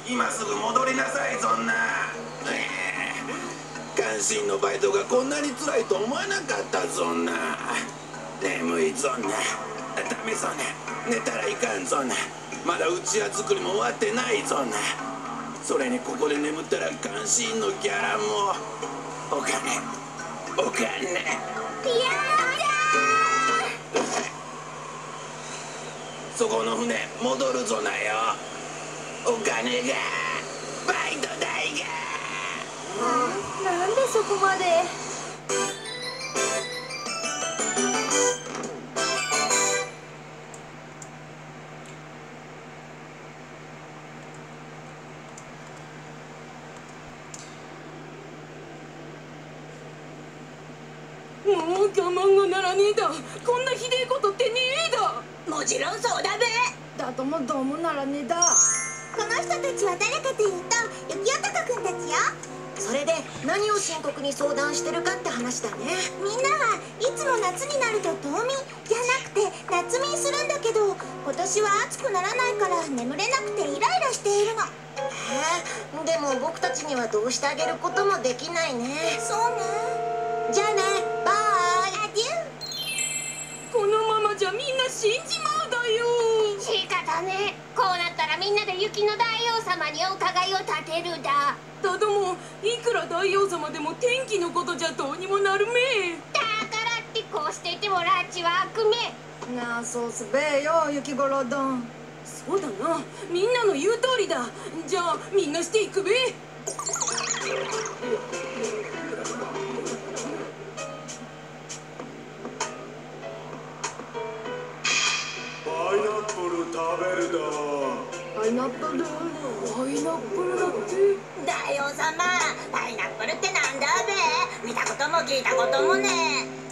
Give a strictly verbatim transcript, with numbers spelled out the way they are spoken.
今すぐ戻りなさい。そんな監視員のバイトがこんなに辛いと思わなかった。そんな眠い。そんなダメ。そんな寝たらいかん。そんなまだうちわ作りも終わってない。そんなそれにここで眠ったら監視員のギャラもお金お金。 ピアそこの船戻るぞなよ。お金がバイト代が。 なんでそこまで。 もう我慢がならねえだ。こんなひでえことってねえだ。 もちろんそうだべ。 だともどうもならねえだ。 この人たちは誰かというと雪男くんたちよ。それで何を深刻に相談してるかって話だね。みんなはいつも夏になると冬眠じゃなくて夏眠するんだけど、今年は暑くならないから眠れなくてイライラしているの。へえ、でも僕たちにはどうしてあげることもできないね。そうね。じゃあね、バイ。アデュー。 このままじゃみんな死んじまうだよ。 仕方ね。こうなったらみんなで雪の大王様にお伺いを立てるだ。 だどもいくら大王様でも天気のことじゃどうにもなるめえ。 だからってこうしていてもラッチは悪名。 なあそうすべえよ雪五郎どん。そうだな、みんなの言う通りだ。じゃあみんなしていくべ。 パイナップル食べるだ。 パイナップルパイナップルだって。 大王様、パイナップルってなんだべ。見たことも聞いたこともね。